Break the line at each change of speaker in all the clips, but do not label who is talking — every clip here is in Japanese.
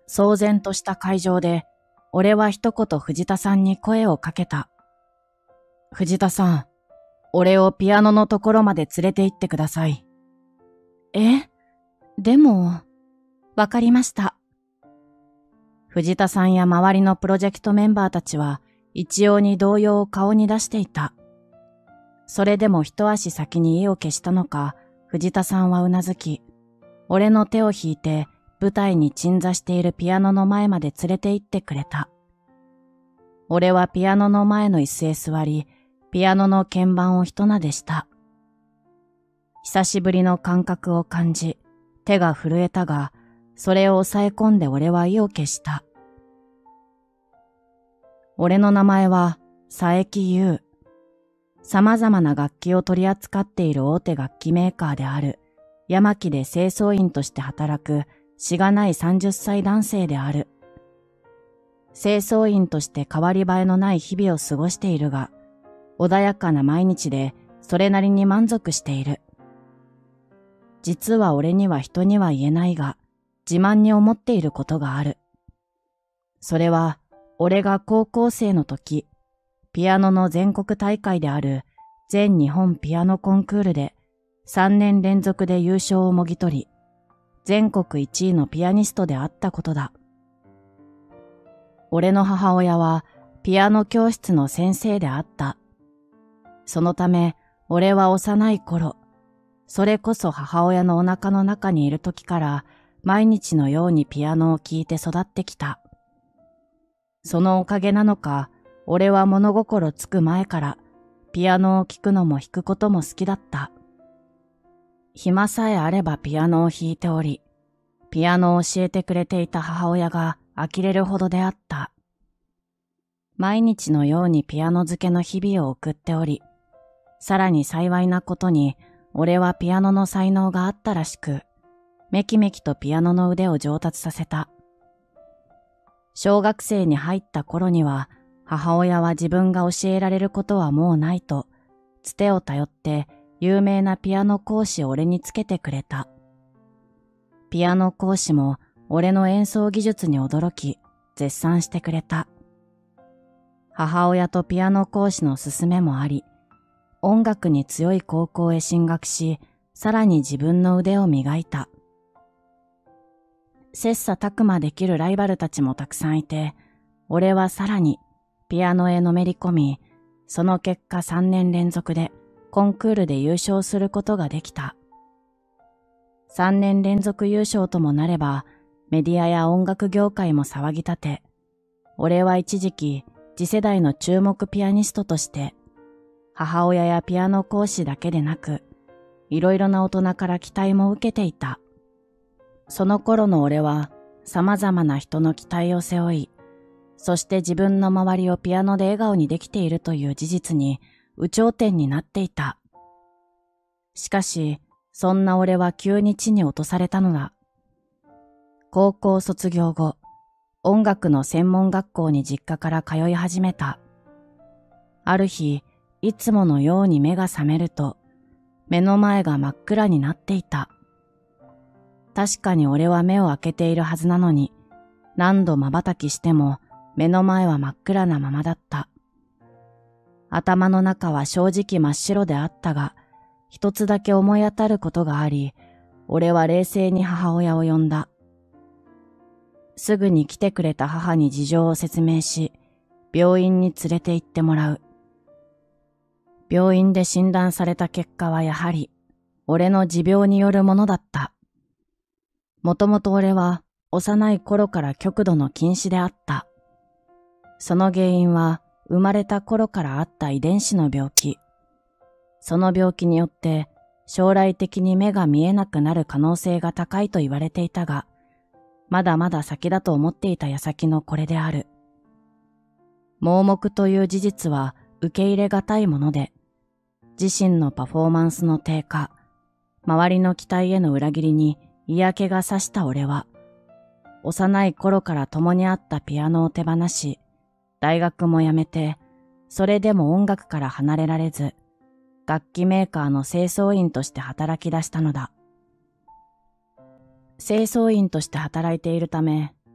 騒然とした会場で、俺は一言藤田さんに声をかけた。藤田さん、俺をピアノのところまで連れて行ってください。
でも、わかりました。
藤田さんや周りのプロジェクトメンバーたちは一様に動揺を顔に出していた。それでも一足先に意を決したのか、藤田さんはうなずき、俺の手を引いて舞台に鎮座しているピアノの前まで連れて行ってくれた。俺はピアノの前の椅子へ座り、ピアノの鍵盤を一撫でした。久しぶりの感覚を感じ、手が震えたが、それを抑え込んで俺は意を決した。俺の名前は佐伯優。様々な楽器を取り扱っている大手楽器メーカーである山木で清掃員として働くしがない30歳男性である。清掃員として変わり映えのない日々を過ごしているが、穏やかな毎日でそれなりに満足している。実は俺には人には言えないが、自慢に思っていることがある。それは、俺が高校生の時、ピアノの全国大会である全日本ピアノコンクールで3年連続で優勝をもぎ取り、全国1位のピアニストであったことだ。俺の母親はピアノ教室の先生であった。そのため、俺は幼い頃、それこそ母親のお腹の中にいる時から毎日のようにピアノを聴いて育ってきた。そのおかげなのか、俺は物心つく前からピアノを聴くのも弾くことも好きだった。暇さえあればピアノを弾いており、ピアノを教えてくれていた母親が呆れるほどであった。毎日のようにピアノ漬けの日々を送っており、さらに幸いなことに俺はピアノの才能があったらしく、めきめきとピアノの腕を上達させた。小学生に入った頃には、母親は自分が教えられることはもうないと、つてを頼って有名なピアノ講師を俺につけてくれた。ピアノ講師も俺の演奏技術に驚き、絶賛してくれた。母親とピアノ講師の勧めもあり、音楽に強い高校へ進学し、さらに自分の腕を磨いた。切磋琢磨できるライバルたちもたくさんいて、俺はさらにピアノへのめり込み、その結果3年連続でコンクールで優勝することができた。3年連続優勝ともなれば、メディアや音楽業界も騒ぎ立て、俺は一時期次世代の注目ピアニストとして、母親やピアノ講師だけでなく、いろいろな大人から期待も受けていた。その頃の俺は様々な人の期待を背負い、そして自分の周りをピアノで笑顔にできているという事実に有頂天になっていた。しかし、そんな俺は急に地に落とされたのだ。高校卒業後、音楽の専門学校に実家から通い始めた。ある日、いつものように目が覚めると、目の前が真っ暗になっていた。確かに俺は目を開けているはずなのに、何度瞬きしても目の前は真っ暗なままだった。頭の中は正直真っ白であったが、一つだけ思い当たることがあり、俺は冷静に母親を呼んだ。すぐに来てくれた母に事情を説明し、病院に連れて行ってもらう。病院で診断された結果はやはり、俺の持病によるものだった。もともと俺は幼い頃から極度の近視であった。その原因は生まれた頃からあった遺伝子の病気。その病気によって将来的に目が見えなくなる可能性が高いと言われていたが、まだまだ先だと思っていた矢先のこれである。盲目という事実は受け入れがたいもので、自身のパフォーマンスの低下、周りの期待への裏切りに嫌気がさした俺は、幼い頃から共にあったピアノを手放し、大学も辞めて、それでも音楽から離れられず、楽器メーカーの清掃員として働き出したのだ。清掃員として働いているため、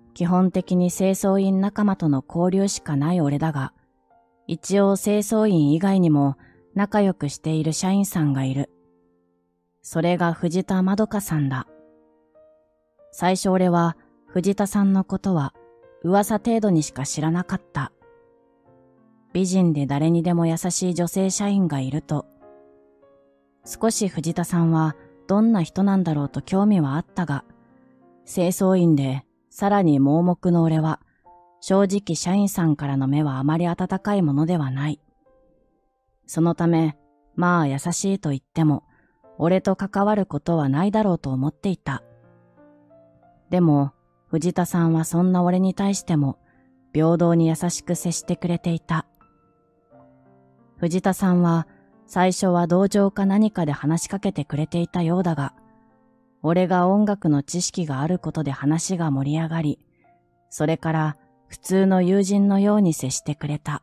基本的に清掃員仲間との交流しかない俺だが、一応清掃員以外にも仲良くしている社員さんがいる。それが藤田まどかさんだ。最初俺は藤田さんのことは噂程度にしか知らなかった。美人で誰にでも優しい女性社員がいると。少し藤田さんはどんな人なんだろうと興味はあったが、清掃員でさらに盲目の俺は、正直社員さんからの目はあまり温かいものではない。そのため、まあ優しいと言っても、俺と関わることはないだろうと思っていた。でも、藤田さんはそんな俺に対しても、平等に優しく接してくれていた。藤田さんは、最初は同情か何かで話しかけてくれていたようだが、俺が音楽の知識があることで話が盛り上がり、それから普通の友人のように接してくれた。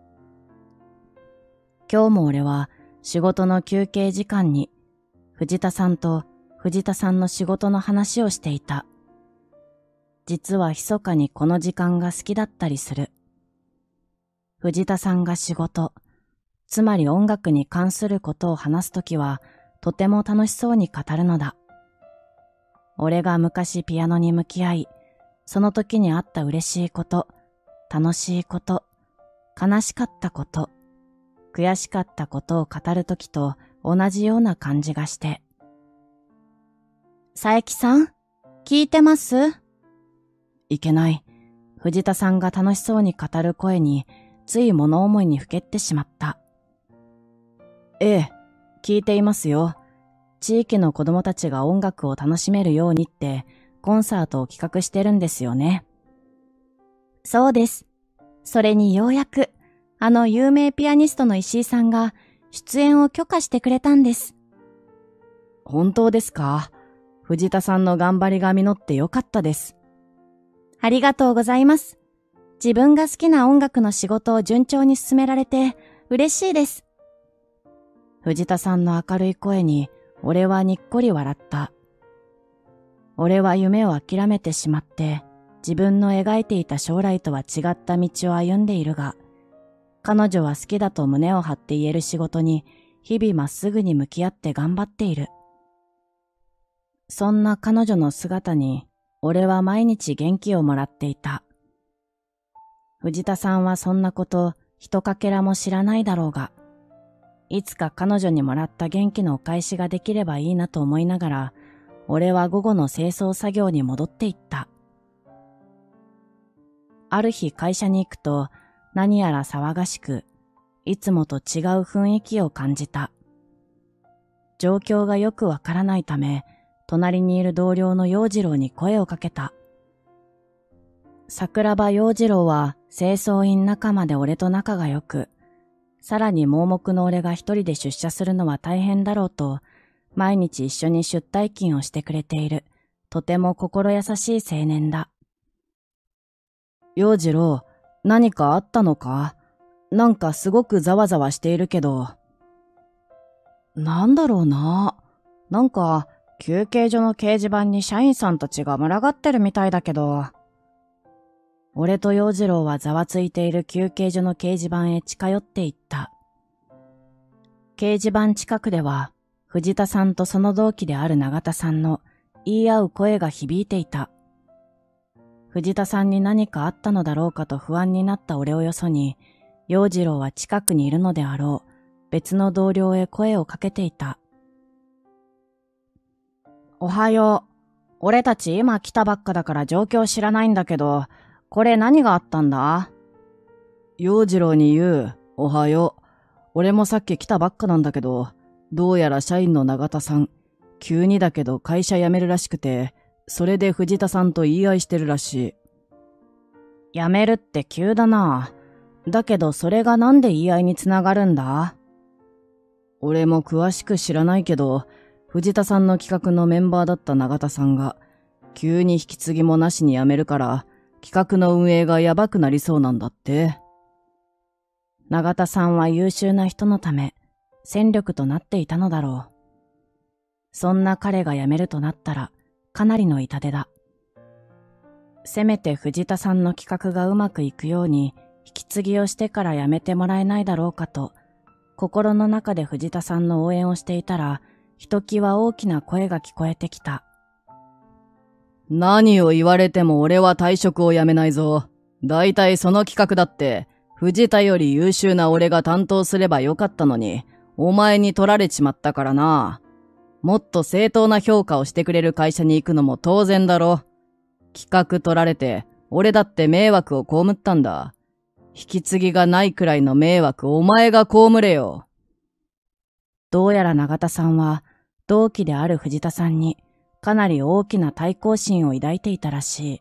今日も俺は仕事の休憩時間に藤田さんと藤田さんの仕事の話をしていた。実は密かにこの時間が好きだったりする。藤田さんが仕事、つまり音楽に関することを話すときはとても楽しそうに語るのだ。俺が昔ピアノに向き合い、その時にあった嬉しいこと、楽しいこと、悲しかったこと、悔しかったことを語る時と同じような感じがして。
佐伯さん、聞いてます？
いけない。藤田さんが楽しそうに語る声に、つい物思いにふけってしまった。ええ、聞いていますよ。地域の子供たちが音楽を楽しめるようにって、コンサートを企画してるんですよね。
そうです。それにようやく、有名ピアニストの石井さんが出演を許可してくれたんです。
本当ですか？藤田さんの頑張りが実ってよかったです。
ありがとうございます。自分が好きな音楽の仕事を順調に進められて嬉しいです。
藤田さんの明るい声に俺はにっこり笑った。俺は夢を諦めてしまって自分の描いていた将来とは違った道を歩んでいるが、彼女は好きだと胸を張って言える仕事に日々まっすぐに向き合って頑張っている。そんな彼女の姿に俺は毎日元気をもらっていた。藤田さんはそんなことひとかけらも知らないだろうが、いつか彼女にもらった元気のお返しができればいいなと思いながら、俺は午後の清掃作業に戻っていった。ある日会社に行くと何やら騒がしく、いつもと違う雰囲気を感じた。状況がよくわからないため、隣にいる同僚の陽次郎に声をかけた。桜庭陽次郎は清掃員仲間で俺と仲が良く、さらに盲目の俺が一人で出社するのは大変だろうと、毎日一緒に出退勤をしてくれている、とても心優しい青年だ。陽次郎、何かあったのか？なんかすごくざわざわしているけど。なんだろうな。なんか、休憩所の掲示板に社員さんたちが群がってるみたいだけど。俺と陽次郎はざわついている休憩所の掲示板へ近寄っていった。掲示板近くでは、藤田さんとその同期である永田さんの言い合う声が響いていた。藤田さんに何かあったのだろうかと不安になった俺をよそに、陽次郎は近くにいるのであろう、別の同僚へ声をかけていた。おはよう。俺たち今来たばっかだから状況知らないんだけど、これ何があったんだ？陽次郎に言う、おはよう。俺もさっき来たばっかなんだけど、どうやら社員の永田さん、急にだけど会社辞めるらしくて、それで藤田さんと言い合いしてるらしい。辞めるって急だな。だけどそれがなんで言い合いにつながるんだ？俺も詳しく知らないけど、藤田さんの企画のメンバーだった永田さんが、急に引き継ぎもなしに辞めるから、企画の運営がやばくなりそうなんだって。永田さんは優秀な人のため、戦力となっていたのだろう。そんな彼が辞めるとなったら、かなりの痛手だ。 せめて藤田さんの企画がうまくいくように引き継ぎをしてからやめてもらえないだろうかと、心の中で藤田さんの応援をしていたら、ひときわ大きな声が聞こえてきた。
何を言われても俺は退職をやめないぞ。だいたいその企画だって、藤田より優秀な俺が担当すればよかったのに、お前に取られちまったからな。もっと正当な評価をしてくれる会社に行くのも当然だろ。企画取られて、俺だって迷惑を被ったんだ。引き継ぎがないくらいの迷惑お前が被れよ。
どうやら永田さんは、同期である藤田さんに、かなり大きな対抗心を抱いていたらしい。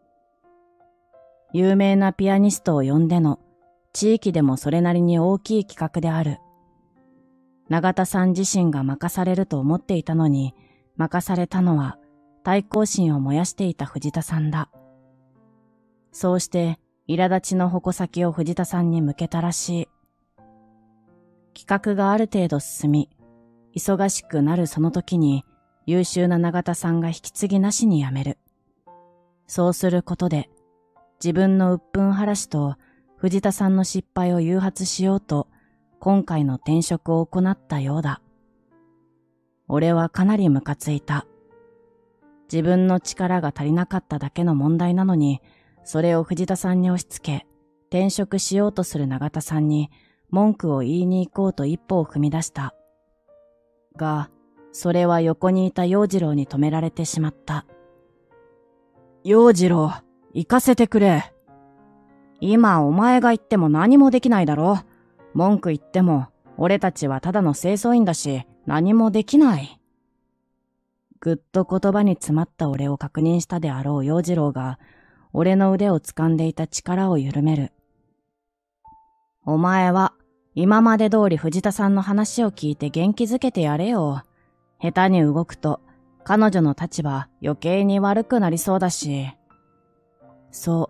有名なピアニストを呼んでの、地域でもそれなりに大きい企画である。永田さん自身が任されると思っていたのに、任されたのは対抗心を燃やしていた藤田さんだ。そうして、苛立ちの矛先を藤田さんに向けたらしい。企画がある程度進み、忙しくなるその時に優秀な永田さんが引き継ぎなしに辞める。そうすることで、自分の鬱憤晴らしと藤田さんの失敗を誘発しようと、今回の転職を行ったようだ。俺はかなりムカついた。自分の力が足りなかっただけの問題なのに、それを藤田さんに押し付け、転職しようとする永田さんに文句を言いに行こうと一歩を踏み出した。が、それは横にいた陽次郎に止められてしまった。
陽次郎、行かせてくれ。
今お前が言っても何もできないだろ。文句言っても、俺たちはただの清掃員だし、何もできない。ぐっと言葉に詰まった俺を確認したであろう陽次郎が、俺の腕を掴んでいた力を緩める。お前は、今まで通り藤田さんの話を聞いて元気づけてやれよ。下手に動くと、彼女の立場余計に悪くなりそうだし。そう。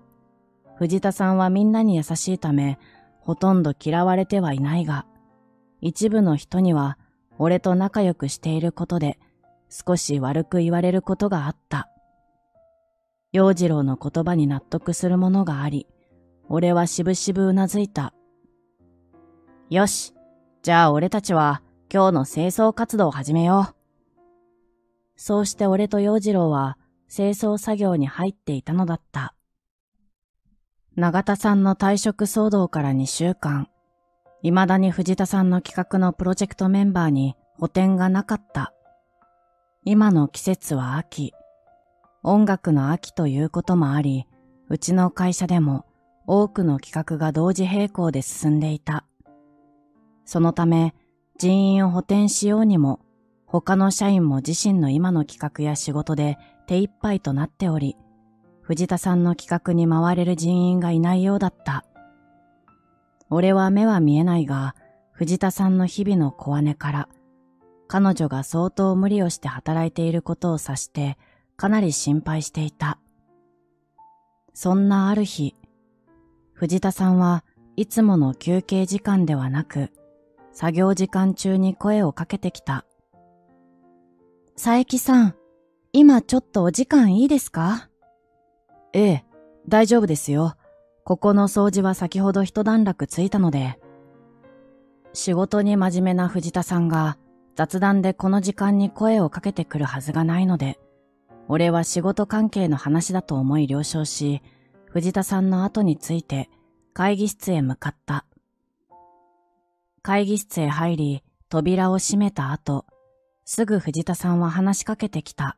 藤田さんはみんなに優しいため、ほとんど嫌われてはいないが、一部の人には俺と仲良くしていることで少し悪く言われることがあった。陽次郎の言葉に納得するものがあり、俺はしぶしぶうなずいた。よし、じゃあ俺たちは今日の清掃活動を始めよう。そうして俺と陽次郎は清掃作業に入っていたのだった。永田さんの退職騒動から2週間、未だに藤田さんの企画のプロジェクトメンバーに補填がなかった。今の季節は秋。音楽の秋ということもあり、うちの会社でも多くの企画が同時並行で進んでいた。そのため、人員を補填しようにも、他の社員も自身の今の企画や仕事で手一杯となっており、藤田さんの企画に回れる人員がいないようだった。俺は目は見えないが、藤田さんの日々の小姉から、彼女が相当無理をして働いていることを察して、かなり心配していた。そんなある日、藤田さんはいつもの休憩時間ではなく、作業時間中に声をかけてきた。佐伯さん、今ちょっとお時間いいですか？ええ、大丈夫ですよ。ここの掃除は先ほど一段落ついたので。仕事に真面目な藤田さんが雑談でこの時間に声をかけてくるはずがないので、俺は仕事関係の話だと思い了承し、藤田さんの後について会議室へ向かった。会議室へ入り、扉を閉めた後、すぐ藤田さんは話しかけてきた。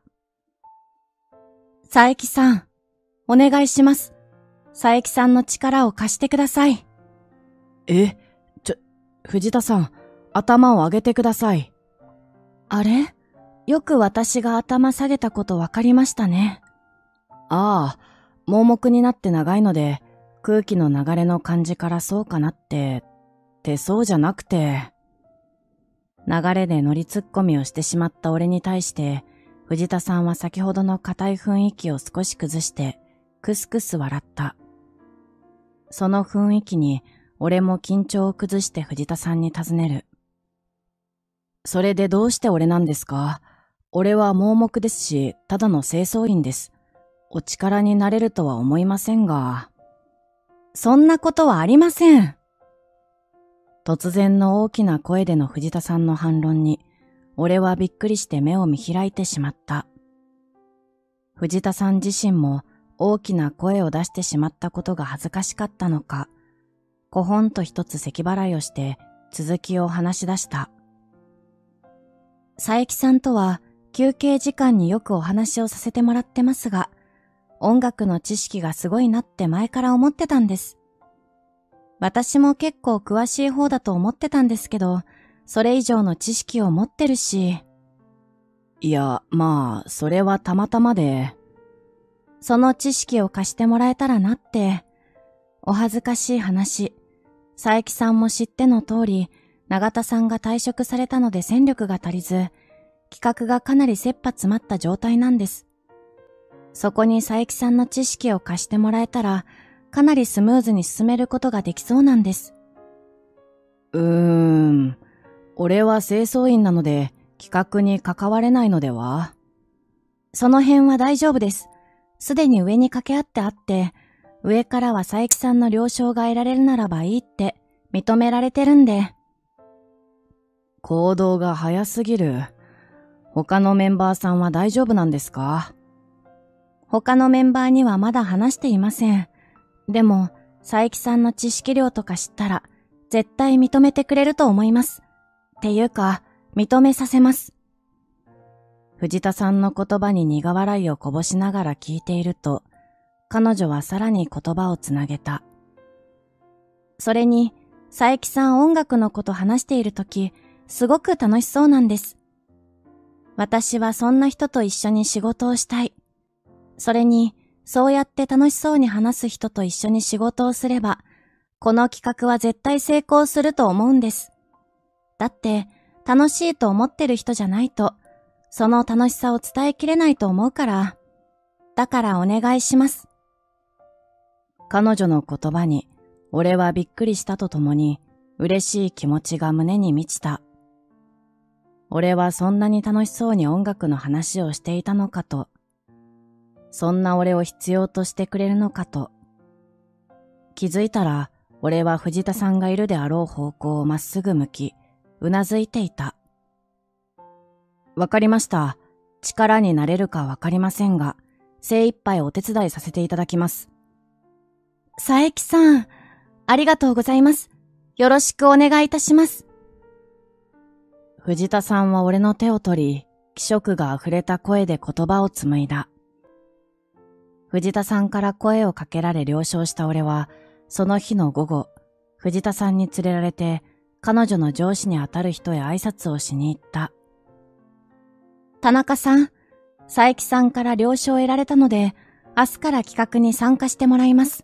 佐伯さん、お願いします。佐伯さんの力を貸してください。
藤田さん、頭を上げてください。
あれ？よく私が頭下げたことわかりましたね。
ああ、盲目になって長いので、空気の流れの感じからそうかなってそうじゃなくて。流れで乗りツッコミをしてしまった俺に対して、藤田さんは先ほどの固い雰囲気を少し崩して、クスクス笑った。その雰囲気に、俺も緊張を崩して藤田さんに尋ねる。それでどうして俺なんですか？俺は盲目ですし、ただの清掃員です。 お力になれるとは思いませんが。
そんなことはありません。
突然の大きな声での藤田さんの反論に、俺はびっくりして目を見開いてしまった。藤田さん自身も大きな声を出してしまったことが恥ずかしかったのか、こほんと一つ咳払いをして続きを話し出した。
佐伯さんとは休憩時間によくお話をさせてもらってますが、音楽の知識がすごいなって前から思ってたんです。私も結構詳しい方だと思ってたんですけど、それ以上の知識を持ってるし。
いや、まあ、それはたまたまで。
その知識を貸してもらえたらなって。お恥ずかしい話。佐伯さんも知っての通り、永田さんが退職されたので戦力が足りず、企画がかなり切羽詰まった状態なんです。そこに佐伯さんの知識を貸してもらえたら、かなりスムーズに進めることができそうなんです。
俺は清掃員なので企画に関われないのでは？
その辺は大丈夫です。すでに上に掛け合ってあって、上からは佐伯さんの了承が得られるならばいいって認められてるんで。
行動が早すぎる。他のメンバーさんは大丈夫なんですか？
他のメンバーにはまだ話していません。でも、佐伯さんの知識量とか知ったら、絶対認めてくれると思います。っていうか、認めさせます。
藤田さんの言葉に苦笑いをこぼしながら聞いていると、彼女はさらに言葉をつなげた。
それに、佐伯さん音楽のこと話しているとき、すごく楽しそうなんです。私はそんな人と一緒に仕事をしたい。それに、そうやって楽しそうに話す人と一緒に仕事をすれば、この企画は絶対成功すると思うんです。だって、楽しいと思ってる人じゃないと、その楽しさを伝えきれないと思うから。だからお願いします。
彼女の言葉に、俺はびっくりしたとともに、嬉しい気持ちが胸に満ちた。俺はそんなに楽しそうに音楽の話をしていたのかと、そんな俺を必要としてくれるのかと。気づいたら、俺は藤田さんがいるであろう方向をまっすぐ向き、うなずいていた。わかりました。力になれるかわかりませんが、精一杯お手伝いさせていただきます。
佐伯さん、ありがとうございます。よろしくお願いいたします。
藤田さんは俺の手を取り、気色が溢れた声で言葉を紡いだ。藤田さんから声をかけられ了承した俺は、その日の午後、藤田さんに連れられて、彼女の上司にあたる人へ挨拶をしに行った。
田中さん、佐伯さんから了承を得られたので、明日から企画に参加してもらいます。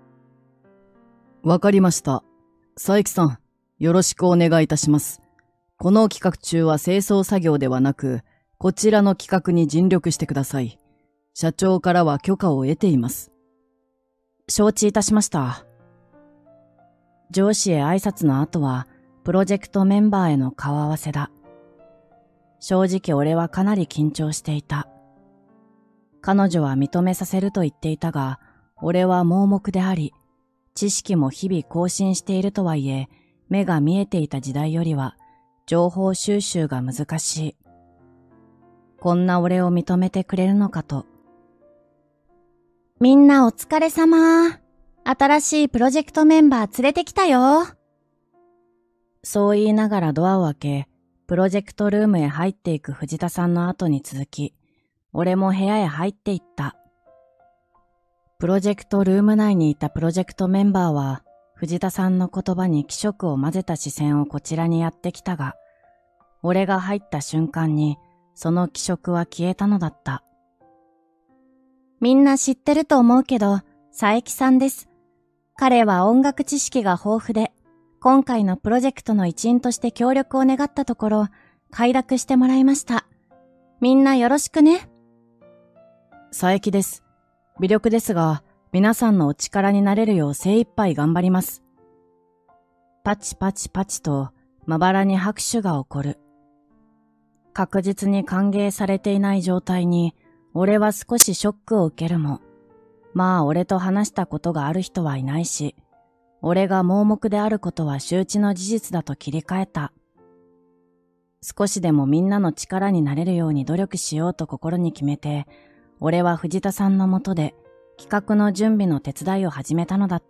わかりました。佐伯さん、よろしくお願いいたします。この企画中は清掃作業ではなく、こちらの企画に尽力してください。社長からは許可を得ています。
承知いたしました。上司へ挨拶の後は、プロジェクトメンバーへの顔合わせだ。正直俺はかなり緊張していた。彼女は認めさせると言っていたが、俺は盲目であり、知識も日々更新しているとはいえ、目が見えていた時代よりは、情報収集が難しい。こんな俺を認めてくれるのかと。
みんなお疲れ様。新しいプロジェクトメンバー連れてきたよ。
そう言いながらドアを開け、プロジェクトルームへ入っていく藤田さんの後に続き、俺も部屋へ入っていった。プロジェクトルーム内にいたプロジェクトメンバーは、藤田さんの言葉に気色を混ぜた視線をこちらにやってきたが、俺が入った瞬間に、その気色は消えたのだった。
みんな知ってると思うけど、佐伯さんです。彼は音楽知識が豊富で、今回のプロジェクトの一員として協力を願ったところ、快諾してもらいました。みんなよろしくね。
佐伯です。微力ですが、皆さんのお力になれるよう精一杯頑張ります。パチパチパチと、まばらに拍手が起こる。確実に歓迎されていない状態に、 俺は少しショックを受けるも、まあ俺と話したことがある人はいないし、俺が盲目であることは周知の事実だと切り替えた。少しでもみんなの力になれるように努力しようと心に決めて、俺は藤田さんのもとで企画の準備の手伝いを始めたのだった。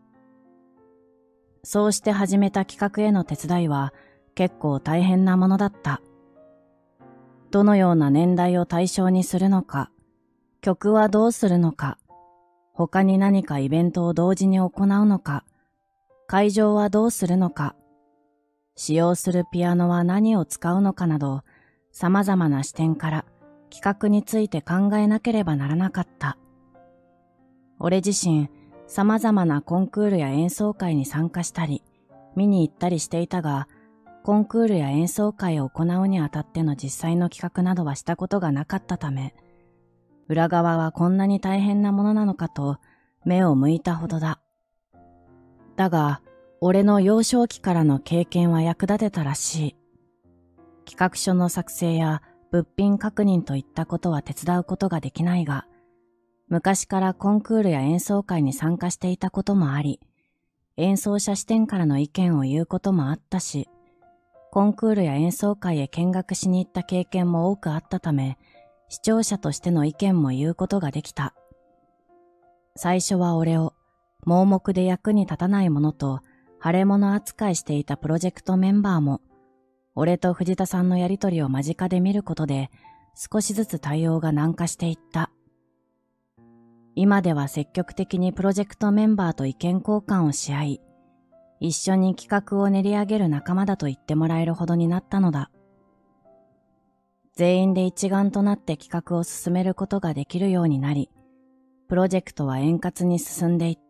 そうして始めた企画への手伝いは結構大変なものだった。どのような年代を対象にするのか、曲はどうするのか、他に何かイベントを同時に行うのか、会場はどうするのか、使用するピアノは何を使うのかなど、様々な視点から企画について考えなければならなかった。俺自身、様々なコンクールや演奏会に参加したり、見に行ったりしていたが、コンクールや演奏会を行うにあたっての実際の企画などはしたことがなかったため、裏側はこんなに大変なものなのかと目を向いたほどだ。だが、俺の幼少期からの経験は役立てたらしい。企画書の作成や物品確認といったことは手伝うことができないが、昔からコンクールや演奏会に参加していたこともあり、演奏者視点からの意見を言うこともあったし、コンクールや演奏会へ見学しに行った経験も多くあったため、視聴者としての意見も言うことができた。最初は俺を盲目で役に立たない者と腫れ物扱いしていたプロジェクトメンバーも、俺と藤田さんのやりとりを間近で見ることで少しずつ対応が軟化していった。今では積極的にプロジェクトメンバーと意見交換をし合い、一緒に企画を練り上げる仲間だと言ってもらえるほどになったのだ。全員で一丸となって企画を進めることができるようになり、プロジェクトは円滑に進んでいった。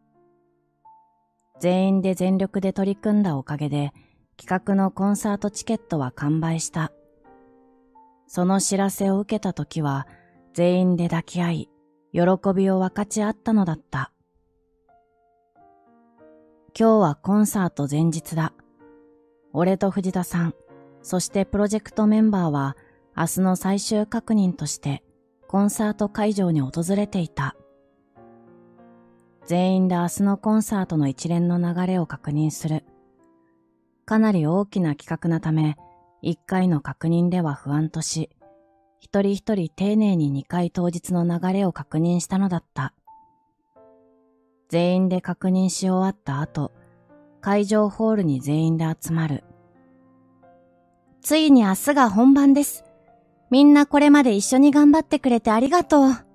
全員で全力で取り組んだおかげで、企画のコンサートチケットは完売した。その知らせを受けたときは、全員で抱き合い、喜びを分かち合ったのだった。今日はコンサート前日だ。俺と藤田さん、そしてプロジェクトメンバーは明日の最終確認としてコンサート会場に訪れていた。全員で明日のコンサートの一連の流れを確認する。かなり大きな企画なため、一回の確認では不安とし、一人一人丁寧に2回当日の流れを確認したのだった。全員で確認し終わった後、会場ホールに全員で集まる。
ついに明日が本番です。みんなこれまで一緒に頑張ってくれてありがとう。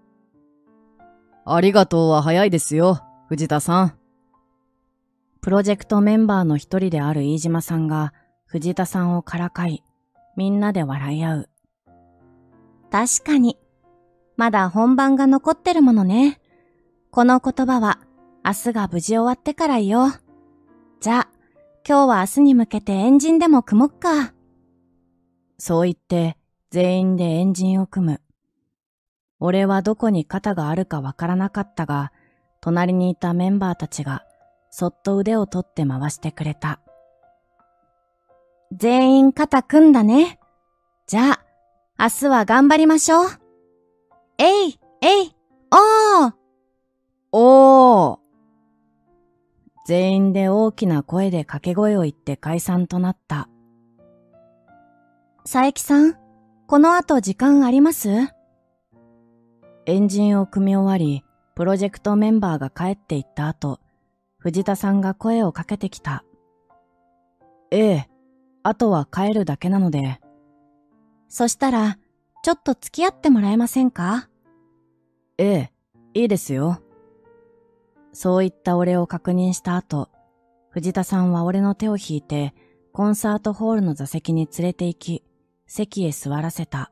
ありがとうは早いですよ、藤田さん。
プロジェクトメンバーの一人である飯島さんが藤田さんをからかい、みんなで笑い合う。
確かに。まだ本番が残ってるものね。この言葉は明日が無事終わってから言おう。じゃあ、今日は明日に向けてエンジンでも組もっか。
そう言って全員でエンジンを組む。俺はどこに肩があるかわからなかったが、隣にいたメンバーたちがそっと腕を取って回してくれた。
全員肩組んだね。じゃあ、明日は頑張りましょう。えい、えい、おー。
おー。
全員で大きな声で掛け声を言って解散となった。
佐伯さん、この後時間あります？
エンジンを組み終わり、プロジェクトメンバーが帰っていった後、藤田さんが声をかけてきた。ええ、あとは帰るだけなので。
そしたら、ちょっと付き合ってもらえませんか？
ええ、いいですよ。そう言った俺を確認した後、藤田さんは俺の手を引いて、コンサートホールの座席に連れて行き、席へ座らせた。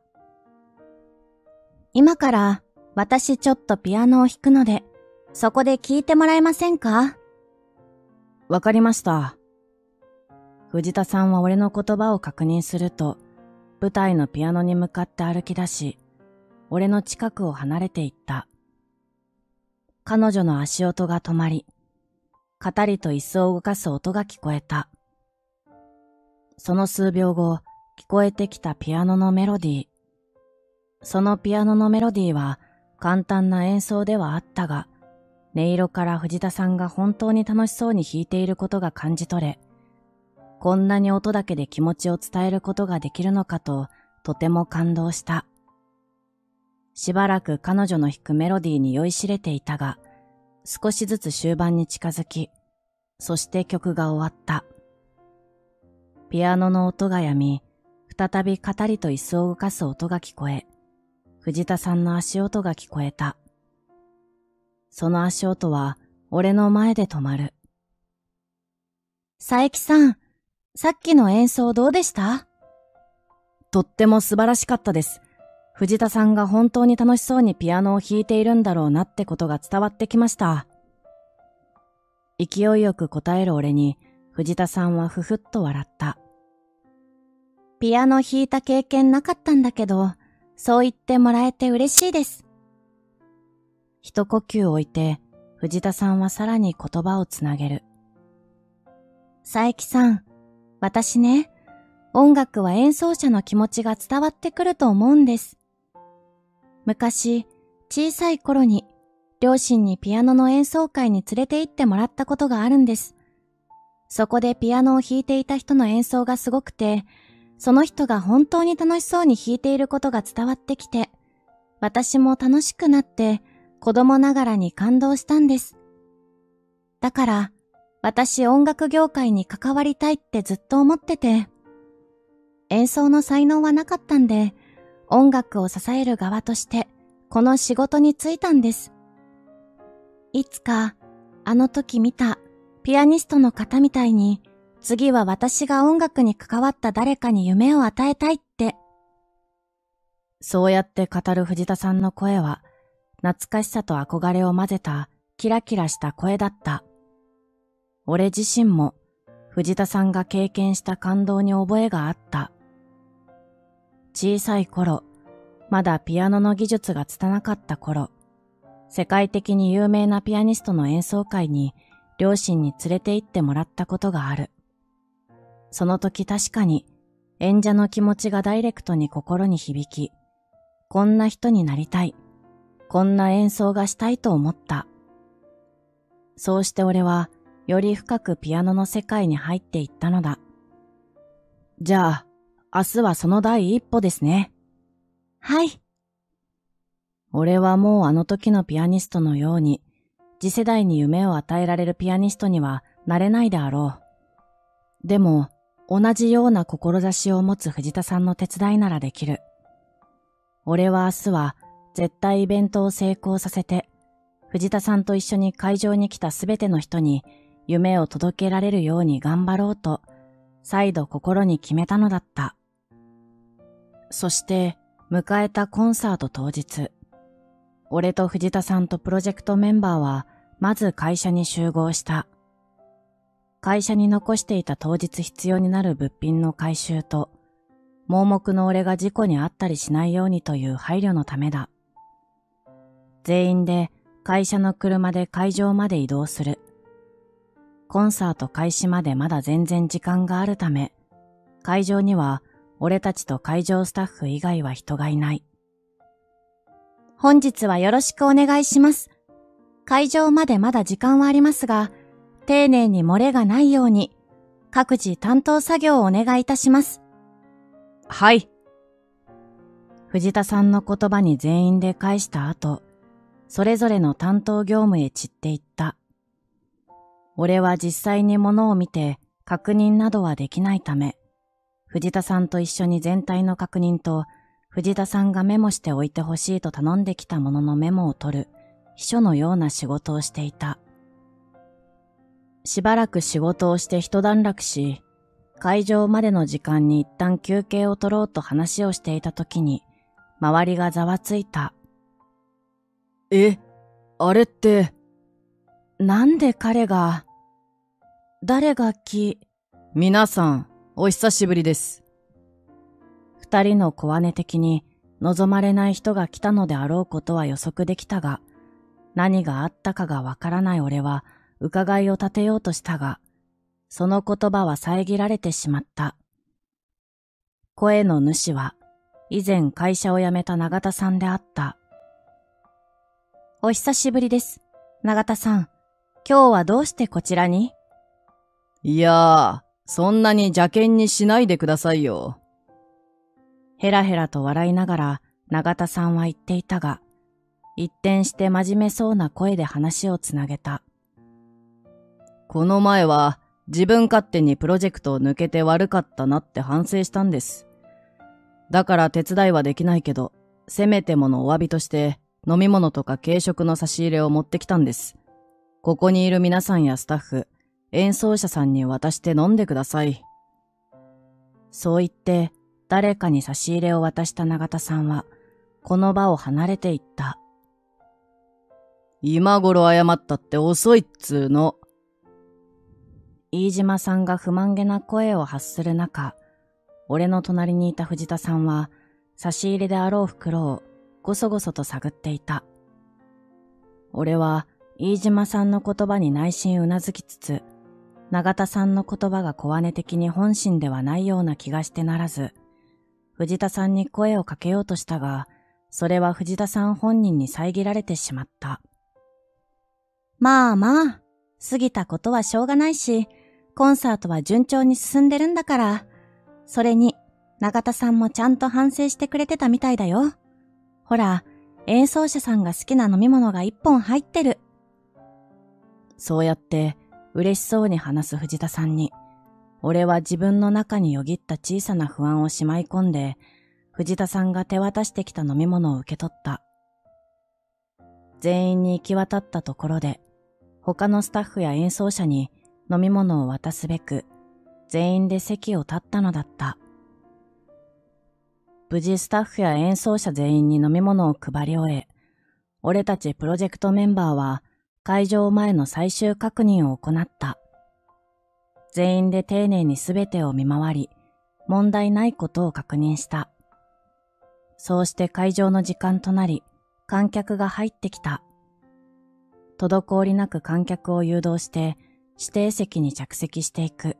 今から私ちょっとピアノを弾くので、そこで聴いてもらえませんか？
わかりました。藤田さんは俺の言葉を確認すると、舞台のピアノに向かって歩き出し、俺の近くを離れていった。彼女の足音が止まり、カタリと椅子を動かす音が聞こえた。その数秒後、聞こえてきたピアノのメロディー。 そのピアノのメロディーは簡単な演奏ではあったが、音色から藤田さんが本当に楽しそうに弾いていることが感じ取れ、こんなに音だけで気持ちを伝えることができるのかととても感動した。しばらく彼女の弾くメロディーに酔いしれていたが、少しずつ終盤に近づき、そして曲が終わった。ピアノの音が止み、再びカタリと椅子を動かす音が聞こえ、藤田さんの足音が聞こえた。その足音は俺の前で止まる。
佐伯さん、さっきの演奏どうでした？
とっても素晴らしかったです。藤田さんが本当に楽しそうにピアノを弾いているんだろうなってことが伝わってきました。勢いよく答える俺に藤田さんはふふっと笑った。
ピアノ弾いた経験なかったんだけど、そう言ってもらえて嬉しいです。
一呼吸置いて藤田さんはさらに言葉をつなげる。
佐伯さん、私ね、音楽は演奏者の気持ちが伝わってくると思うんです。昔、小さい頃に、両親にピアノの演奏会に連れて行ってもらったことがあるんです。そこでピアノを弾いていた人の演奏がすごくて、その人が本当に楽しそうに弾いていることが伝わってきて、私も楽しくなって子供ながらに感動したんです。だから、私音楽業界に関わりたいってずっと思ってて、演奏の才能はなかったんで、音楽を支える側としてこの仕事に就いたんです。いつかあの時見たピアニストの方みたいに、次は私が音楽に関わった誰かに夢を与えたいって。
そうやって語る藤田さんの声は、懐かしさと憧れを混ぜたキラキラした声だった。俺自身も藤田さんが経験した感動に覚えがあった。小さい頃、まだピアノの技術が拙かった頃、世界的に有名なピアニストの演奏会に両親に連れて行ってもらったことがある。その時確かに演者の気持ちがダイレクトに心に響き、こんな人になりたい、こんな演奏がしたいと思った。そうして俺はより深くピアノの世界に入っていったのだ。じゃあ、明日はその第一歩ですね。
はい。
俺はもうあの時のピアニストのように、次世代に夢を与えられるピアニストにはなれないであろう。でも、同じような志を持つ藤田さんの手伝いならできる。俺は明日は絶対イベントを成功させて、藤田さんと一緒に会場に来たすべての人に夢を届けられるように頑張ろうと、再度心に決めたのだった。そして迎えたコンサート当日、俺と藤田さんとプロジェクトメンバーはまず会社に集合した。会社に残していた当日必要になる物品の回収と、盲目の俺が事故に遭ったりしないようにという配慮のためだ。全員で会社の車で会場まで移動する。コンサート開始までまだ全然時間があるため、会場には俺たちと会場スタッフ以外は人がいない。
本日はよろしくお願いします。会場までまだ時間はありますが、丁寧に漏れがないように、各自担当作業をお願いいたします。
はい。藤田さんの言葉に全員で返した後、それぞれの担当業務へ散っていった。俺は実際に物を見て確認などはできないため、藤田さんと一緒に全体の確認と、藤田さんがメモしておいてほしいと頼んできたもののメモを取る秘書のような仕事をしていた。しばらく仕事をして一段落し、会場までの時間に一旦休憩を取ろうと話をしていた時に、周りがざわついた。
あれって。
なんで彼が、誰が
皆さん、お久しぶりです。
二人の小姉的に望まれない人が来たのであろうことは予測できたが、何があったかがわからない俺は伺いを立てようとしたが、その言葉は遮られてしまった。声の主は以前会社を辞めた永田さんであった。
お久しぶりです。永田さん、今日はどうしてこちらに？
いやー、そんなに邪険にしないでくださいよ。
ヘラヘラと笑いながら永田さんは言っていたが、一転して真面目そうな声で話をつなげた。
この前は自分勝手にプロジェクトを抜けて悪かったなって反省したんです。だから手伝いはできないけど、せめてものお詫びとして飲み物とか軽食の差し入れを持ってきたんです。ここにいる皆さんやスタッフ、演奏者さんに渡して飲んでください。
そう言って誰かに差し入れを渡した永田さんは、この場を離れていった。
今頃謝ったって遅いっつーの。
飯島さんが不満げな声を発する中、俺の隣にいた藤田さんは、差し入れであろう袋をごそごそと探っていた。俺は飯島さんの言葉に内心うなずきつつ、永田さんの言葉が小姉的に本心ではないような気がしてならず、藤田さんに声をかけようとしたが、それは藤田さん本人に遮られてしまった。
まあまあ、過ぎたことはしょうがないし、コンサートは順調に進んでるんだから、それに、永田さんもちゃんと反省してくれてたみたいだよ。ほら、演奏者さんが好きな飲み物が一本入ってる。
そうやって嬉しそうに話す藤田さんに、俺は自分の中によぎった小さな不安をしまい込んで、藤田さんが手渡してきた飲み物を受け取った。全員に行き渡ったところで、他のスタッフや演奏者に飲み物を渡すべく、全員で席を立ったのだった。無事スタッフや演奏者全員に飲み物を配り終え、俺たちプロジェクトメンバーは会場前の最終確認を行った。全員で丁寧にすべてを見回り、問題ないことを確認した。そうして会場の時間となり、観客が入ってきた。滞りなく観客を誘導して指定席に着席していく。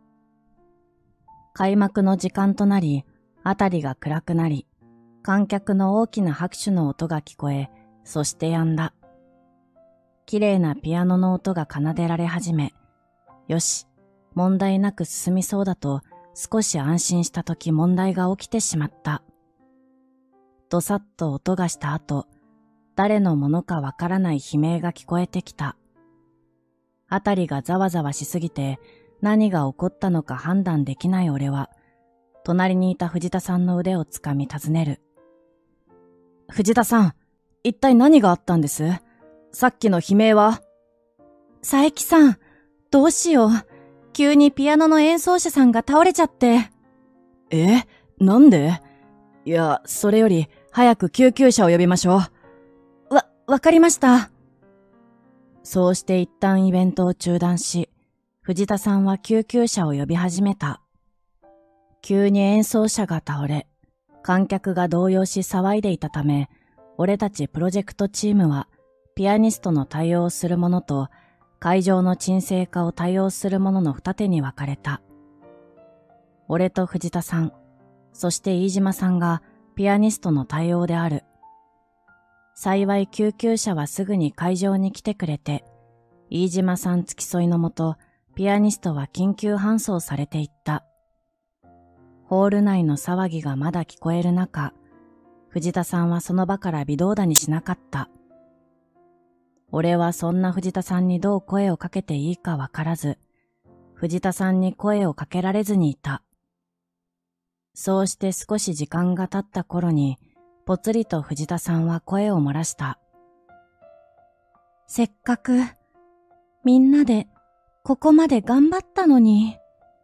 開幕の時間となり、あたりが暗くなり、観客の大きな拍手の音が聞こえ、そして止んだ。綺麗なピアノの音が奏でられ始め、よし、問題なく進みそうだと少し安心したとき問題が起きてしまった。どさっと音がした後、誰のものかわからない悲鳴が聞こえてきた。あたりがざわざわしすぎて何が起こったのか判断できない俺は、隣にいた藤田さんの腕をつかみ尋ねる。藤田さん、一体何があったんです？さっきの悲鳴は？
佐伯さん、どうしよう。急にピアノの演奏者さんが倒れちゃって。
なんで？いや、それより早く救急車を呼びましょう。
わかりました。
そうして一旦イベントを中断し、藤田さんは救急車を呼び始めた。急に演奏者が倒れ、観客が動揺し騒いでいたため、俺たちプロジェクトチームは、ピアニストの対応をする者と、会場の沈静化を対応する者の二手に分かれた。俺と藤田さん、そして飯島さんがピアニストの対応である。幸い救急車はすぐに会場に来てくれて、飯島さん付き添いのもと、ピアニストは緊急搬送されていった。ホール内の騒ぎがまだ聞こえる中、藤田さんはその場から微動だにしなかった。俺はそんな藤田さんにどう声をかけていいかわからず、藤田さんに声をかけられずにいた。そうして少し時間が経った頃に、ぽつりと藤田さんは声を漏らした。
せっかく、みんなで、ここまで頑張ったのに。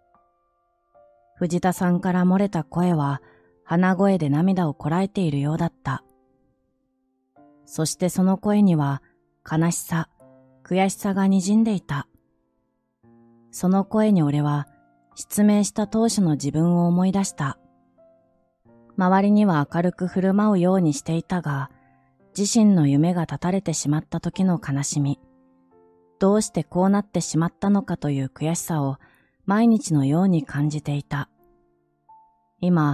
藤田さんから漏れた声は、鼻声で涙をこらえているようだった。そしてその声には、悲しさ、悔しさが滲んでいた。その声に俺は、失明した当初の自分を思い出した。周りには明るく振る舞うようにしていたが、自身の夢が絶たれてしまった時の悲しみ、どうしてこうなってしまったのかという悔しさを毎日のように感じていた。今、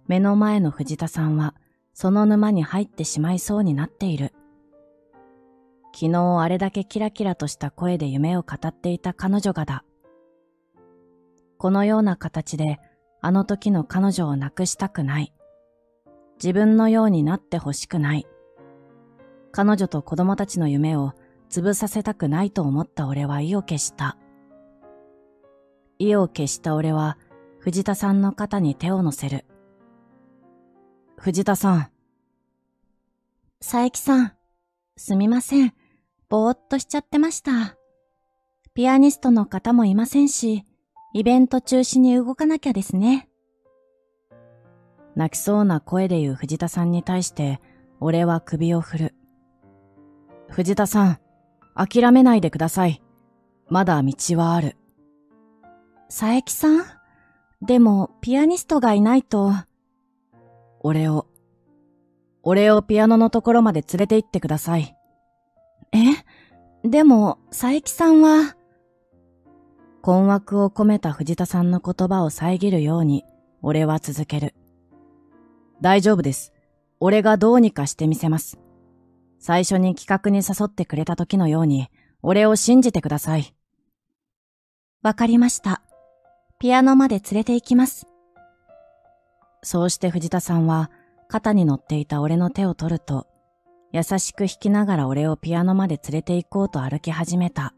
目の前の藤田さんはその沼に入ってしまいそうになっている。昨日あれだけキラキラとした声で夢を語っていた彼女がだ。このような形であの時の彼女を亡くしたくない。自分のようになってほしくない。彼女と子供たちの夢を潰させたくないと思った俺は意を決した。意を決した俺は藤田さんの肩に手を乗せる。藤田さん。
佐伯さん、すみません。ぼーっとしちゃってました。ピアニストの方もいませんし、イベント中止に動かなきゃですね。
泣きそうな声で言う藤田さんに対して俺は首を振る。藤田さん、諦めないでください。まだ道はある。
佐伯さん、でもピアニストがいないと。
俺をピアノのところまで連れて行ってください。
でも佐伯さんは。
困惑を込めた藤田さんの言葉を遮るように俺は続ける。大丈夫です。俺がどうにかしてみせます。最初に企画に誘ってくれた時のように俺を信じてください。
わかりました。ピアノまで連れて行きます。
そうして藤田さんは肩に乗っていた俺の手を取ると、優しく弾きながら俺をピアノまで連れて行こうと歩き始めた。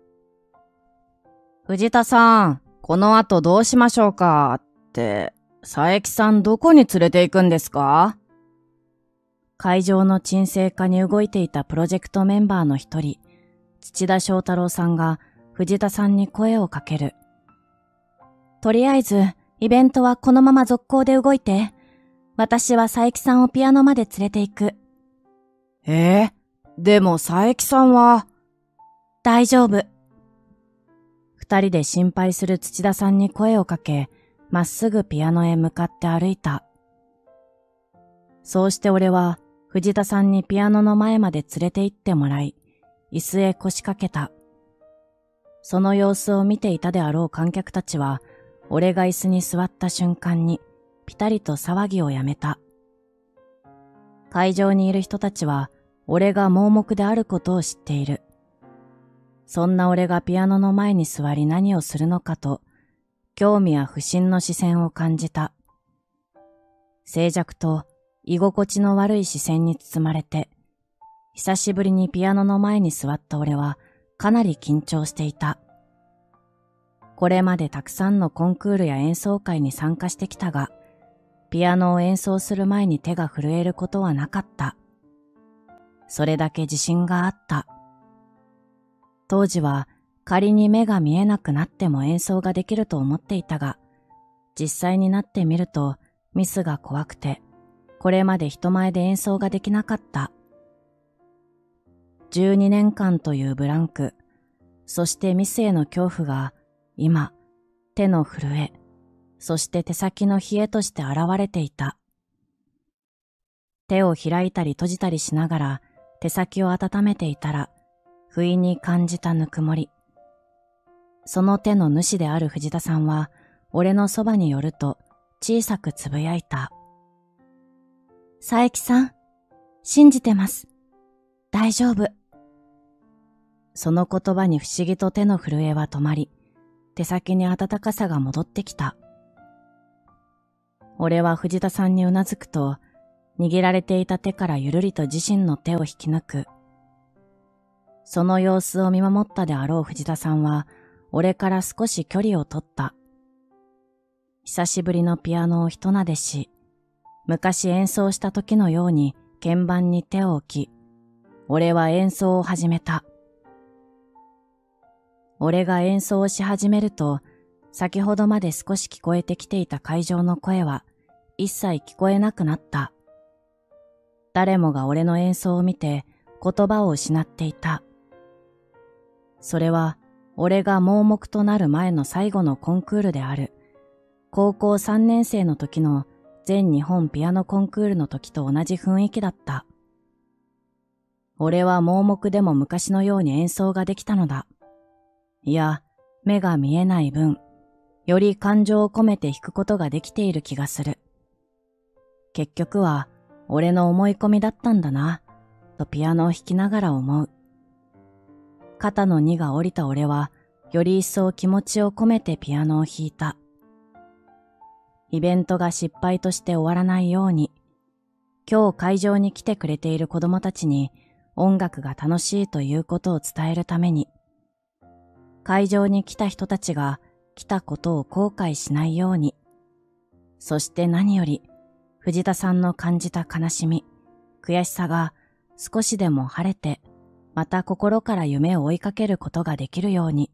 藤田さん、この後どうしましょうかって、佐伯さんどこに連れて行くんですか？会場の沈静化に動いていたプロジェクトメンバーの一人、土田翔太郎さんが藤田さんに声をかける。
とりあえず、イベントはこのまま続行で動いて、私は佐伯さんをピアノまで連れて行く。
でも佐伯さんは。
大丈夫。
二人で心配する土田さんに声をかけ、まっすぐピアノへ向かって歩いた。そうして俺は藤田さんにピアノの前まで連れて行ってもらい、椅子へ腰掛けた。その様子を見ていたであろう観客たちは、俺が椅子に座った瞬間にピタリと騒ぎをやめた。会場にいる人たちは俺が盲目であることを知っている。そんな俺がピアノの前に座り何をするのかと、興味や不審の視線を感じた。静寂と居心地の悪い視線に包まれて、久しぶりにピアノの前に座った俺はかなり緊張していた。これまでたくさんのコンクールや演奏会に参加してきたが、ピアノを演奏する前に手が震えることはなかった。それだけ自信があった。当時は仮に目が見えなくなっても演奏ができると思っていたが、実際になってみるとミスが怖くて、これまで人前で演奏ができなかった。12年間というブランク、そしてミスへの恐怖が今、手の震え、そして手先の冷えとして現れていた。手を開いたり閉じたりしながら手先を温めていたら、不意に感じたぬくもり。その手の主である藤田さんは、俺のそばに寄ると小さくつぶやいた。
佐伯さん、信じてます。大丈夫。
その言葉に不思議と手の震えは止まり、手先に温かさが戻ってきた。俺は藤田さんにうなずくと、握られていた手からゆるりと自身の手を引き抜く。その様子を見守ったであろう藤田さんは、俺から少し距離を取った。久しぶりのピアノを一撫でし、昔演奏した時のように鍵盤に手を置き、俺は演奏を始めた。俺が演奏をし始めると、先ほどまで少し聞こえてきていた会場の声は一切聞こえなくなった。誰もが俺の演奏を見て言葉を失っていた。それは俺が盲目となる前の最後のコンクールである。高校3年生の時の全日本ピアノコンクールの時と同じ雰囲気だった。俺は盲目でも昔のように演奏ができたのだ。いや、目が見えない分、より感情を込めて弾くことができている気がする。 結局は俺の思い込みだったんだな、とピアノを弾きながら思う。肩の荷が下りた俺は、より一層気持ちを込めてピアノを弾いた。イベントが失敗として終わらないように、今日会場に来てくれている子供たちに音楽が楽しいということを伝えるために、会場に来た人たちが来たことを後悔しないように、そして何より藤田さんの感じた悲しみ、悔しさが少しでも晴れて、また心から夢を追いかけることができるように。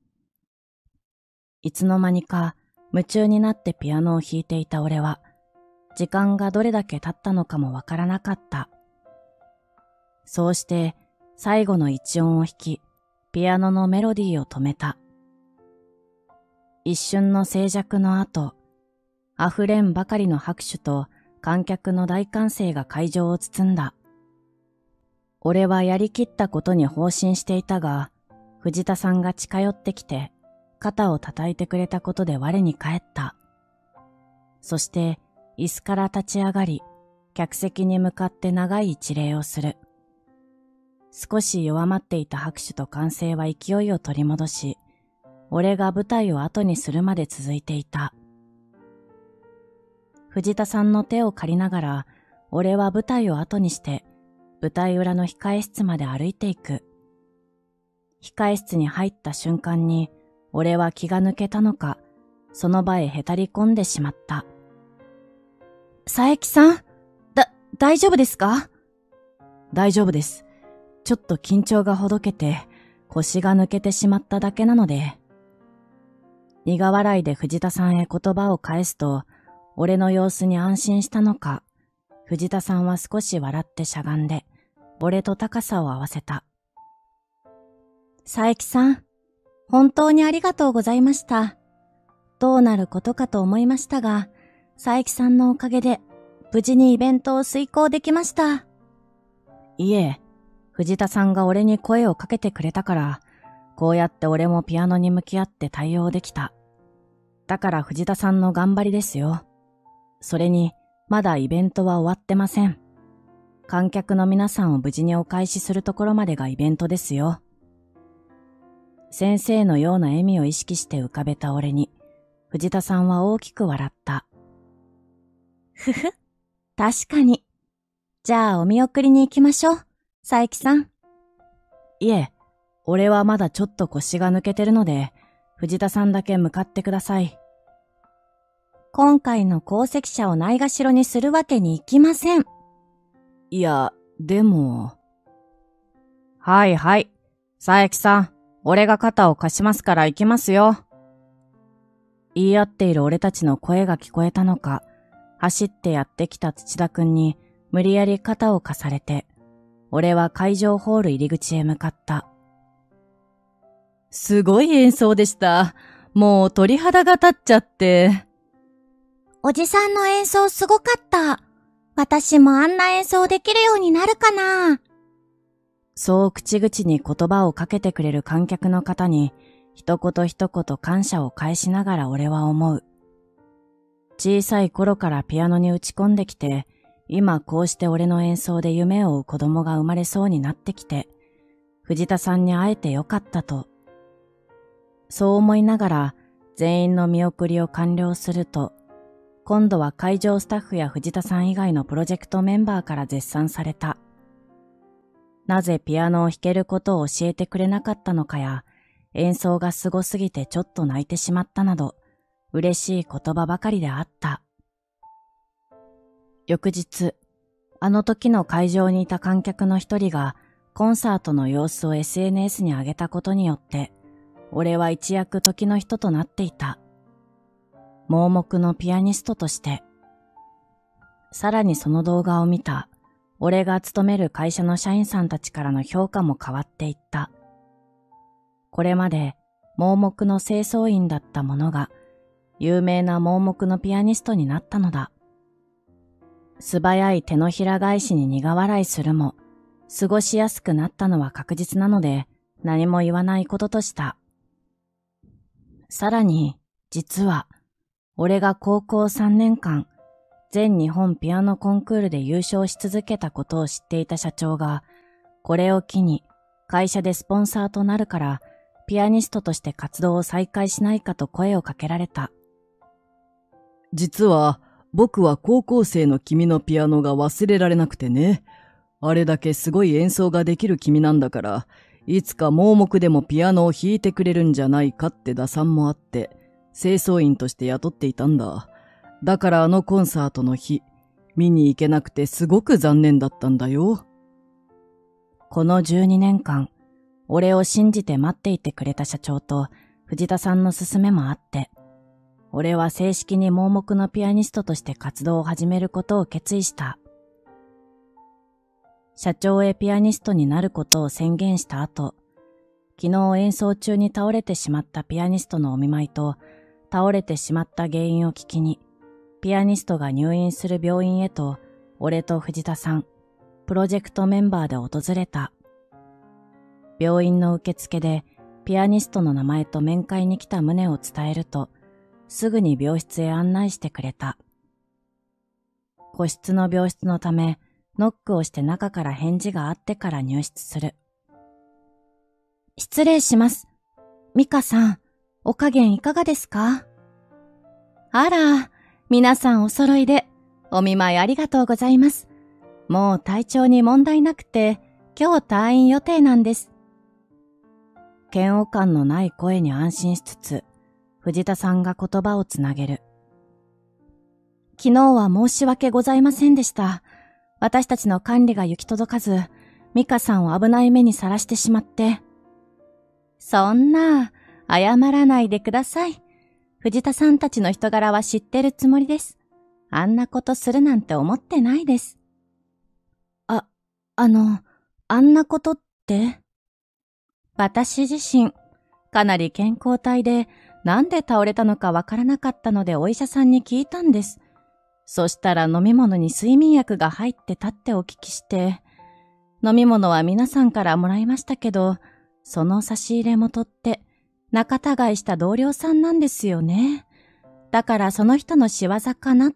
いつの間にか夢中になってピアノを弾いていた俺は、時間がどれだけ経ったのかもわからなかった。そうして最後の一音を弾き、ピアノのメロディーを止めた。一瞬の静寂の後、溢れんばかりの拍手と観客の大歓声が会場を包んだ。俺はやりきったことに放心していたが、藤田さんが近寄ってきて、肩を叩いてくれたことで我に返った。そして、椅子から立ち上がり、客席に向かって長い一礼をする。少し弱まっていた拍手と歓声は勢いを取り戻し、俺が舞台を後にするまで続いていた。藤田さんの手を借りながら、俺は舞台を後にして、舞台裏の控え室まで歩いていく。控え室に入った瞬間に、俺は気が抜けたのか、その場へへたり込んでしまった。
佐伯さん、大丈夫ですか？
大丈夫です。ちょっと緊張がほどけて、腰が抜けてしまっただけなので。苦笑いで藤田さんへ言葉を返すと、俺の様子に安心したのか、藤田さんは少し笑ってしゃがんで、俺と高さを合わせた。
佐伯さん、本当にありがとうございました。どうなることかと思いましたが、佐伯さんのおかげで、無事にイベントを遂行できました。
いえ、藤田さんが俺に声をかけてくれたから、こうやって俺もピアノに向き合って対応できた。だから藤田さんの頑張りですよ。それに、まだイベントは終わってません。観客の皆さんを無事にお返しするところまでがイベントですよ。先生のような笑みを意識して浮かべた俺に、藤田さんは大きく笑った。
ふふ、確かに。じゃあお見送りに行きましょう、佐伯さん。
いえ、俺はまだちょっと腰が抜けてるので、藤田さんだけ向かってください。
今回の功績者をないがしろにするわけにいきません。
いや、でも。はいはい。佐伯さん、俺が肩を貸しますから行きますよ。言い合っている俺たちの声が聞こえたのか、走ってやってきた土田くんに無理やり肩を貸されて、俺は会場ホール入り口へ向かった。すごい演奏でした。もう鳥肌が立っちゃって。
おじさんの演奏すごかった。私もあんな演奏できるようになるかな。
そう口々に言葉をかけてくれる観客の方に、一言一言感謝を返しながら俺は思う。小さい頃からピアノに打ち込んできて、今こうして俺の演奏で夢を追う子供が生まれそうになってきて、藤田さんに会えてよかったと。そう思いながら全員の見送りを完了すると、今度は会場スタッフや藤田さん以外のプロジェクトメンバーから絶賛された。なぜピアノを弾けることを教えてくれなかったのかや、演奏がすごすぎてちょっと泣いてしまったなど、嬉しい言葉ばかりであった。翌日、あの時の会場にいた観客の一人がコンサートの様子を SNS に上げたことによって、俺は一躍時の人となっていた。盲目のピアニストとして。さらにその動画を見た、俺が勤める会社の社員さんたちからの評価も変わっていった。これまで盲目の清掃員だった者が、有名な盲目のピアニストになったのだ。素早い手のひら返しに苦笑いするも、過ごしやすくなったのは確実なので、何も言わないこととした。さらに、実は、俺が高校3年間、 全日本ピアノコンクールで優勝し続けたことを知っていた社長が、これを機に会社でスポンサーとなるから、ピアニストとして活動を再開しないかと声をかけられた。
実は、僕は高校生の君のピアノが忘れられなくてね。あれだけすごい演奏ができる君なんだから、いつか盲目でもピアノを弾いてくれるんじゃないかって打算もあって、清掃員として雇っていたんだ。だからあのコンサートの日、見に行けなくてすごく残念だったんだよ。
この12年間、俺を信じて待っていてくれた社長と藤田さんの勧めもあって、俺は正式に盲目のピアニストとして活動を始めることを決意した。社長へピアニストになることを宣言した後、昨日演奏中に倒れてしまったピアニストのお見舞いと、倒れてしまった原因を聞きに、ピアニストが入院する病院へと、俺と藤田さん、プロジェクトメンバーで訪れた。病院の受付で、ピアニストの名前と面会に来た旨を伝えると、すぐに病室へ案内してくれた。個室の病室のため、ノックをして中から返事があってから入室する。
失礼します。ミカさん、お加減いかがですか？あら、皆さんお揃いで、お見舞いありがとうございます。もう体調に問題なくて、今日退院予定なんです。
嫌悪感のない声に安心しつつ、藤田さんが言葉をつなげる。
昨日は申し訳ございませんでした。私たちの管理が行き届かず、ミカさんを危ない目にさらしてしまって。そんな、謝らないでください。藤田さんたちの人柄は知ってるつもりです。あんなことするなんて思ってないです。あんなことって？私自身、かなり健康体で、なんで倒れたのかわからなかったのでお医者さんに聞いたんです。そしたら飲み物に睡眠薬が入ってたってお聞きして、飲み物は皆さんからもらいましたけど、その差し入れも取って、仲違いした同僚さんなんですよね。だからその人の仕業かなって。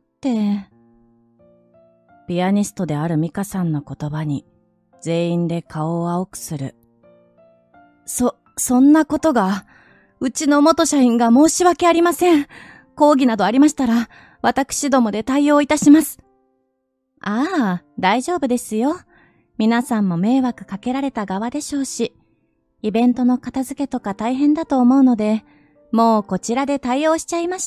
ピアニストであるミカさんの言葉に、全員で顔を青くする。
そんなことが、うちの元社員が申し訳ありません。抗議などありましたら、私どもで対応いたします。ああ、大丈夫ですよ。皆さんも迷惑かけられた側でしょうし、イベントの片付けとか大変だと思うので、もうこちらで対応しちゃいました。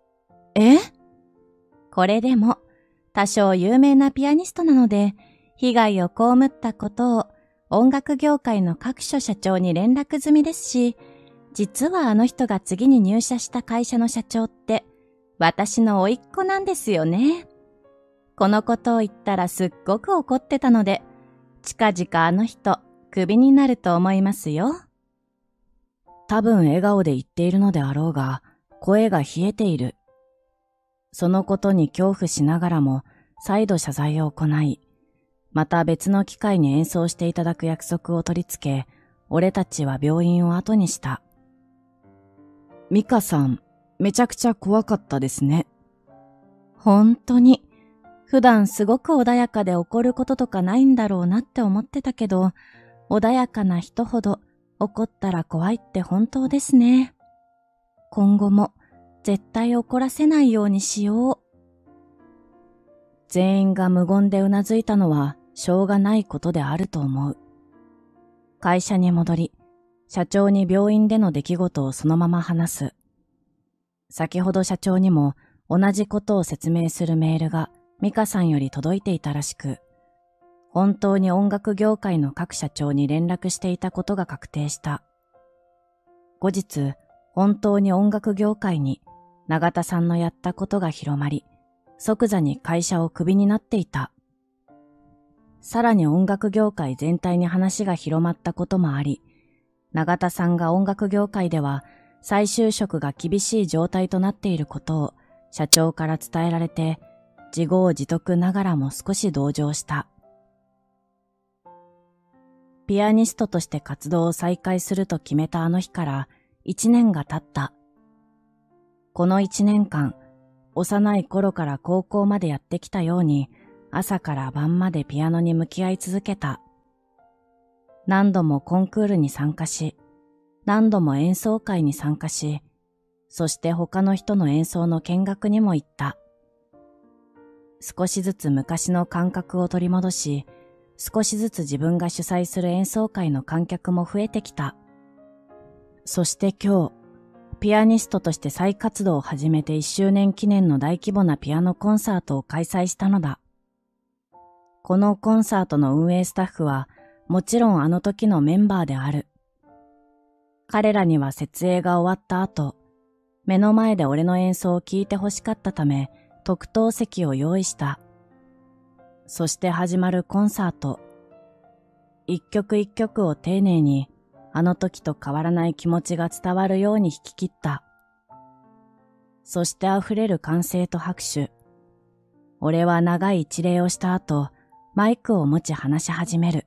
これでも、多少有名なピアニストなので、被害を被ったことを音楽業界の各所社長に連絡済みですし、実はあの人が次に入社した会社の社長って、私の甥っ子なんですよね。このことを言ったらすっごく怒ってたので、近々あの人、クビになると思いますよ。
多分笑顔で言っているのであろうが、声が冷えている。そのことに恐怖しながらも、再度謝罪を行い、また別の機会に演奏していただく約束を取り付け、俺たちは病院を後にした。ミカさん、めちゃくちゃ怖かったですね。
本当に。普段すごく穏やかで怒ることとかないんだろうなって思ってたけど、穏やかな人ほど怒ったら怖いって本当ですね。今後も絶対怒らせないようにしよう。
全員が無言でうなずいたのはしょうがないことであると思う。会社に戻り、社長に病院での出来事をそのまま話す。先ほど社長にも同じことを説明するメールがミカさんより届いていたらしく、本当に音楽業界の各社長に連絡していたことが確定した。後日、本当に音楽業界に永田さんのやったことが広まり、即座に会社をクビになっていた。さらに音楽業界全体に話が広まったこともあり、永田さんが音楽業界では再就職が厳しい状態となっていることを社長から伝えられて、自業自得ながらも少し同情した。ピアニストとして活動を再開すると決めたあの日から1年が経った。この1年間、 幼い頃から高校までやってきたように、朝から晩までピアノに向き合い続けた。何度もコンクールに参加し、何度も演奏会に参加し、そして他の人の演奏の見学にも行った。少しずつ昔の感覚を取り戻し、少しずつ自分が主催する演奏会の観客も増えてきた。そして今日、ピアニストとして再活動を始めて1周年記念の大規模なピアノコンサートを開催したのだ。このコンサートの運営スタッフは、もちろんあの時のメンバーである。彼らには設営が終わった後、目の前で俺の演奏を聴いて欲しかったため、特等席を用意した。そして始まるコンサート。一曲一曲を丁寧に、あの時と変わらない気持ちが伝わるように弾き切った。そして溢れる歓声と拍手。俺は長い一礼をした後、マイクを持ち話し始める。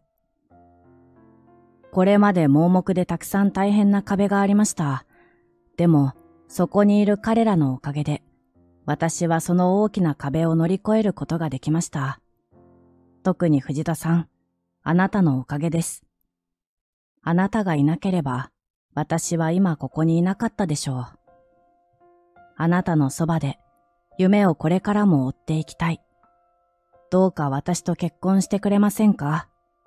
これまで盲目でたくさん大変な壁がありました。でも、そこにいる彼らのおかげで、私はその大きな壁を乗り越えることができました。特に藤田さん、あなたのおかげです。あなたがいなければ、私は今ここにいなかったでしょう。あなたのそばで、夢をこれからも追っていきたい。どうか私と結婚してくれませんか？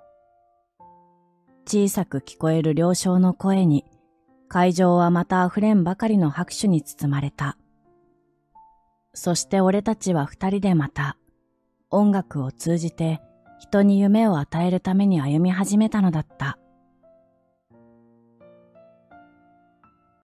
小さく聞こえる了承の声に、会場はまた溢れんばかりの拍手に包まれた。そして俺たちは二人でまた、音楽を通じて人に夢を与えるために歩み始めたのだった。